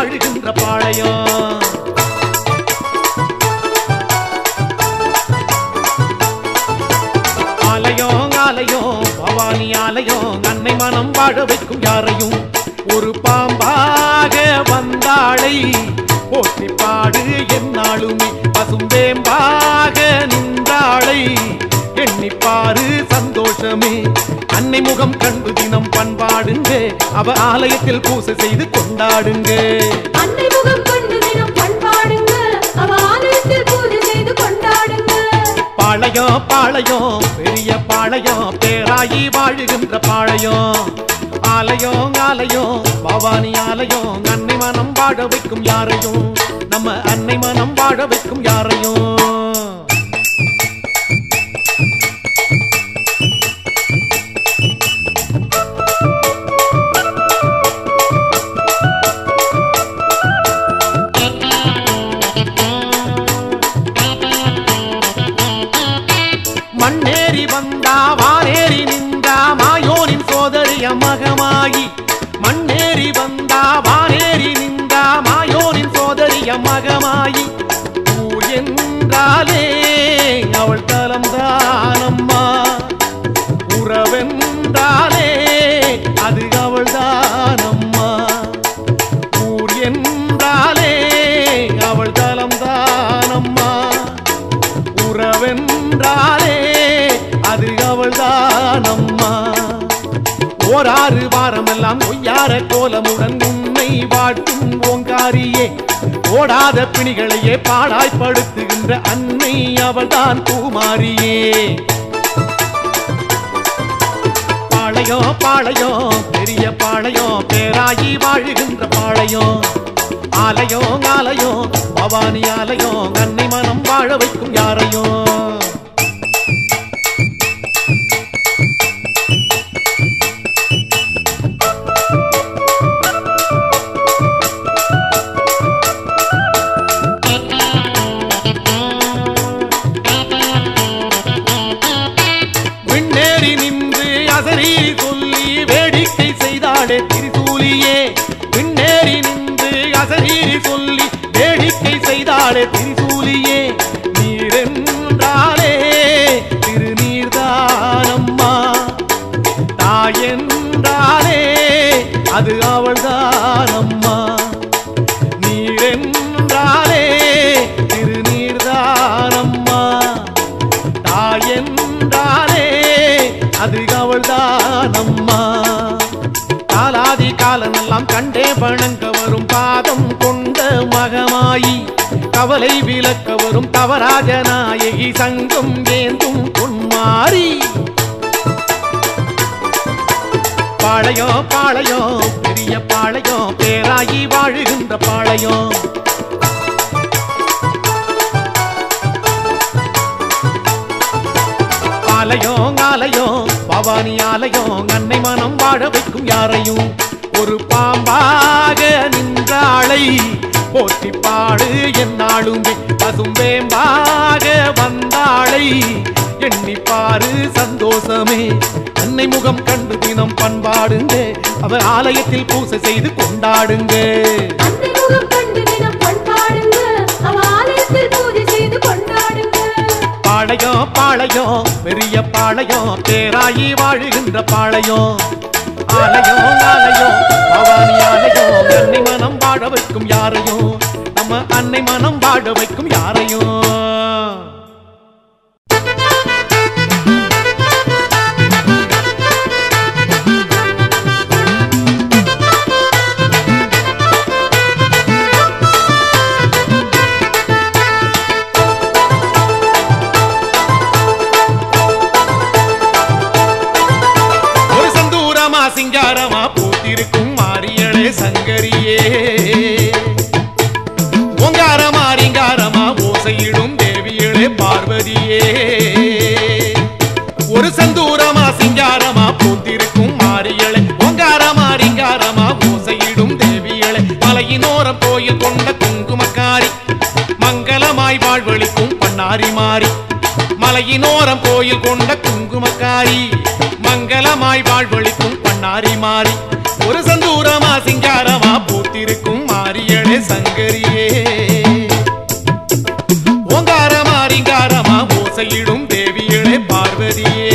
வாழுகின்ற பாளையம். ஆலயம் ஆலயம் பவானி ஆலயம் அன்னை மனம் வாழ வைக்கும் யாரையும். ஒரு பாம்பாக வந்தாளை போற்றி பாடு என்னாலுமே பசும்பேம்பாக நின்றாளை எண்ணிப்பாரு சந்தோஷமே. அன்னை முகம் கண்டு தினம் பண்பாடுங்க அவ ஆலயத்தில் பூசை செய்து கொண்டாடுங்க. அன்னை முகம் கண்டு தினம் பண்பாடுங்க அவ ஆலயத்தில் பூஜை செய்து கொண்டாடுங்க. பாளையம் பாளையம் பெரிய பாளையம் பேராயி வாழுகின்ற பாளையம். ஆலயம் ஆலயம் பவானி ஆலயம் அன்னை மனம் வாழ வைக்கும் யாரையும். நம்ம அன்னை மனம் வாழ வைக்கும் யாரையும். மண்ணேறி வந்தா வானேறி நின்றா மாயோனின் சோதரிய மகமாயி. மண்ணேறி வந்தா வானேறி நின்றா மாயோனின் சோதரிய மகமாயி. ஊர் என்றாலே அவள் தலம்தானம்மா. உறவென்றாலே அது அவள் தானம்மா. ஊர் என்றாலே அவள் தலம்தானம்மா. உறவென்றாலே அது அவள்தானம்மா. ஓராறு வாரமெல்லாம் ஒய்யார கோலமுடன் உன்னை வாழ்த்தும் ஓங்காரியே. ஓடாத பிணிகளையே பாடாய்ப்படுத்துகின்ற அன்னை அவள்தான் பூமாரியே. பாளையம் பாளையம் பெரிய பாளையம் பேராயி வாழுகின்ற பாளையம். ஆலயம் ஆலயம் பவானி ஆலயம் அன்னை மனம் வாழ வைக்கும் யாரையும். விண்ணேறி நின்று அசரீரி சொல்லி வேடிக்கை செய்தாளே திரிசூலியே. விண்ணேறி நின்று அசரீரி சொல்லி வேடிக்கை செய்தாளே திரிசூலியே. நீரென்றாலே திருநீர்தானம்மா. தாயென்றாலே அது அவள்தானம்மா. நீரென்றாலே திருநீர்தானம்மா. தாயென்றாலே அது அவள்தானம்மா. காலாதி காலமெல்லாம் கண்டே வணங்க வரும் பாதம் கொண்ட மகமாயி. கவலை விலக்க வரும் தவராஜ நாயகி சங்கம் ஏந்தும் பொன்மாரி. பாளையம் பாளையம் பெரிய பாளையம் பேராயி வாழுகின்ற பாளையம். ஆலயம் ஆலயம் பவானி ஆலயம் அன்னை மனம் வாழ வைக்கும் யாரையும். ஒரு பாம்பாக நின்றாளை போற்றி பாடு என்னாலுமே பசும்பேம்பாக வந்தாளை எண்ணிப்பாரு சந்தோஷமே. அன்னை முகம் கண்டு தினம் பண்பாடுங்க அவ ஆலயத்தில் பூசை செய்து கொண்டாடுங்க. அன்னை முகம் கண்டு தினம் பண்பாடுங்க அவ ஆலயத்தில் பூஜை செய்து கொண்டாடுங்க. பாளையம் பாளையம் பெரிய பாளையம் பேராயி வாழுகின்ற பாளையம். ஆலயம் ஆலயம் பவானி ஆலயம் அன்னை மனம் வாழ வைக்கும் யாரையும். நம்ம அன்னை மனம் வாழ வைக்கும் யாரையும். சிங்காரமா பூத்திருக்கும் மாரியளே சங்கரியே. ஓங்காரமா ரிங்காரமா ஓசையிடும் தேவியளே பார்வதியே. ஒரு சந்தூரமா சிங்காரமா பூத்திருக்கும் மாரியளே. ஓங்காரமா ரிங்காரமா ஓசையிடும் தேவியளே. மலையினோரம் கோயில் கொண்ட குங்குமக்காரி. மங்களமாய் வாழ்வழிக்கும் பண்ணாரி மாறி. மலையினோரம் கோயில் கொண்ட குங்குமக்காரி. மங்களமாய் வாழ்வழிக்கும் பண்ணாரி மாறி. ஒரு சந்தூரமா சிங்காரமா பூத்திருக்கும் மாரியளே சங்கரியே ஓங்காரமா ரிங்காரமா ஓசையிடும் தேவியளே பார்வதியே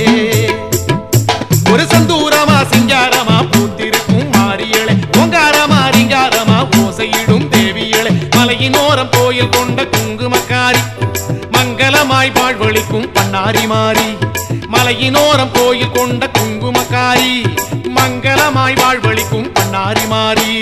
ஒரு சந்தூரமா சிங்காரமா பூத்திருக்கும் மாரியளே ஓங்காரமா ரிங்காரமா ஓசையிடும் தேவியளே மலையினோரம் கோயில் கொண்ட குங்குமக்காரி மங்களமாய் வாழ்வழிக்கும் பண்ணாரி மாறி மலையினோரம் கோயில் கொண்ட குங்குமக்காரி மங்களமாய் வாழ்வழிக்கும் பண்ணாரி மாறி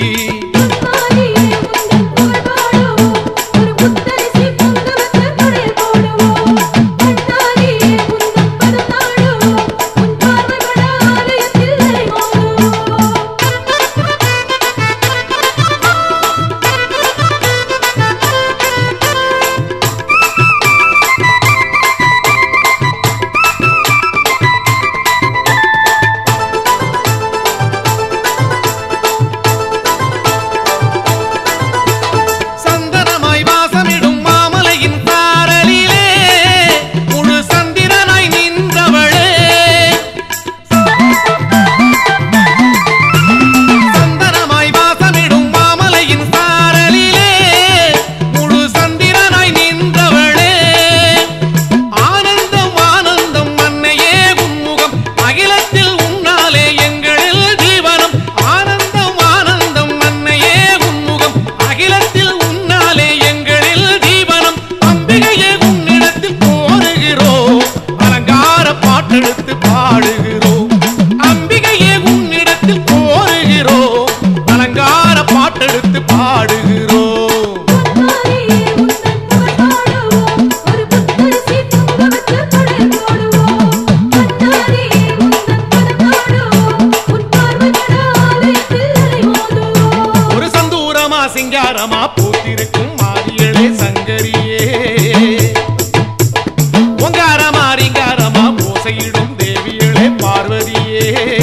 சிங்காரமா பூத்திருக்கும் மாரியளே சங்கரியே ஓங்காரமா ரிங்காரமா ஓசையிடும் தேவியளே பார்வதியே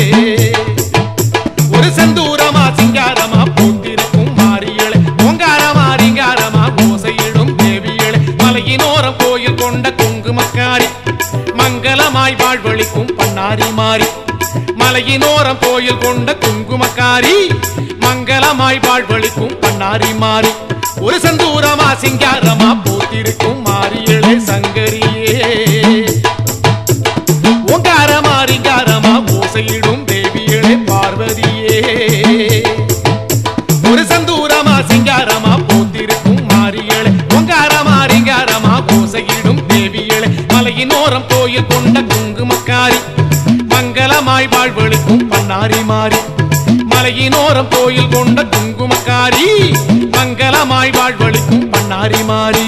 ஒரு சந்தூரமா சிங்காரமா பூத்திருக்கும் மாரியளே ஓங்காரமா ரிங்காரமா ஓசையிடும் தேவியளே மலையினோரம் கோயில் கொண்ட குங்குமக்காரி மங்களமாய் வாழ்வழிக்கும் பண்ணாரி மாறி மலையினோரம் கோயில் கொண்ட குங்குமக்காரி மங்களமாய் வாழ்வழிக்கும் பண்ணாரி மாறி ஒரு சந்தூரமா சிங்காரமா பூத்திருக்கும் மாரியளே சங்கரியே ஓங்காரமா ரிங்காரமா ஓசையிடும் தேவியளே பார்வதியே ஒரு சந்தூரமா சிங்காரமா பூத்திருக்கும் மாரியளே ஓங்காரமா ரிங்காரமா ஓசையிடும் தேவியளே மலையினோரம் கோயில் கொண்ட குங்குமக்காரி மங்களமாய் வாழ்வழிக்கும் பண்ணாரி மாறி மலையினோரம் கோயில் கொண்ட குங்குமக்காரி மங்களமாய் வாழ்வழிக்கும் பண்ணாரி மாறி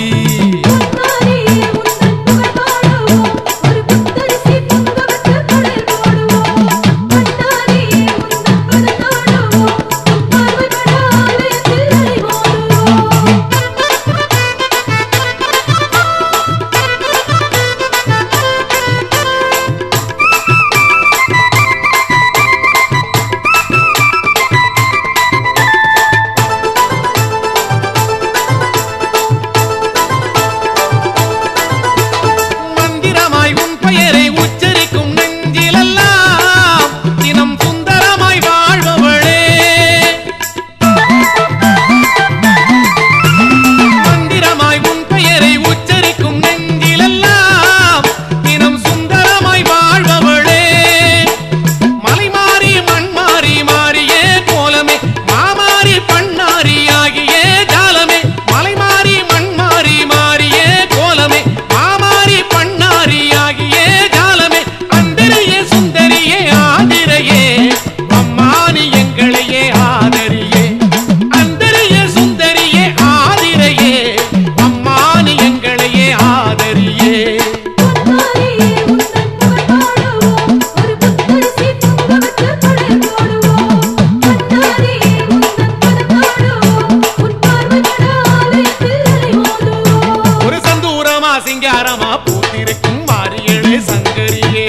சிங்காரமா பூத்திருக்கும் மாரியளே சங்கரியே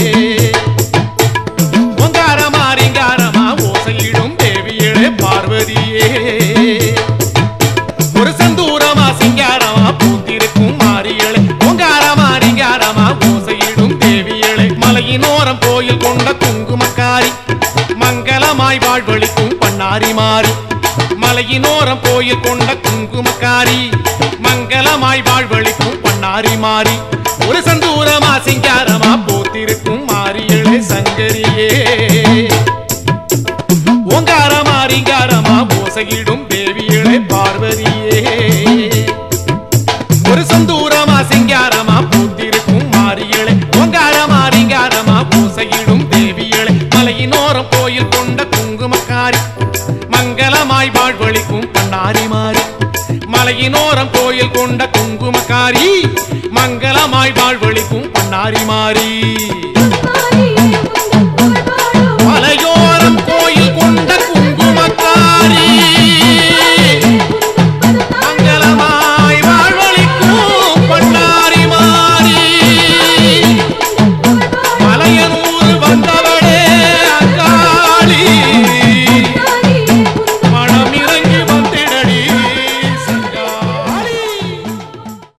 ஓங்காரமா ரிங்காரமா ஓசையிடும் தேவியளே பார்வதியே ஒரு சந்தூரமா சிங்காரமா பூத்திருக்கும் மாரியளே ஓங்காரமா ரிங்காரமா ஓசையிடும் தேவியளே மலையினோரம் கோயில் கொண்ட குங்குமக்காரி மங்கள மங்களமாய் வாழ்வழிக்கும் பண்ணாரி மாறி மலையினோரம் கோயில் கொண்ட குங்குமக்காரி மங்களமாய் வாழ்வழிக்கும் பண்ணாரி மாறி ஒரு சந்தூரமா சிங்காரமா போத்திருக்கும் மாரியளே சங்கரியே ஓங்காரமா ரிங்காரமா ஓசையிடும் தேவியளே பார்வதியே ஒரு சந்தூரமா சிங்காரமா போத்திருக்கும் மாரியளே ஓங்காரமா ரிங்காரமா ஓசையிடும் தேவியளே மலையினோரம் கோயில் கொண்ட குங்குமக்காரி மங்களமாய் வாழ்வழிக்கும் பண்ணாரி மாறி மலையினோரம் கோயில் கொண்ட குங்குமக்காரி மங்களமாய் வாழ்வழிக்கும் பண்ணாரி மாறி